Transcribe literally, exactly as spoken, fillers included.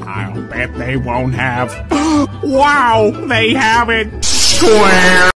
I'll bet they won't have. Wow, they have it! Square!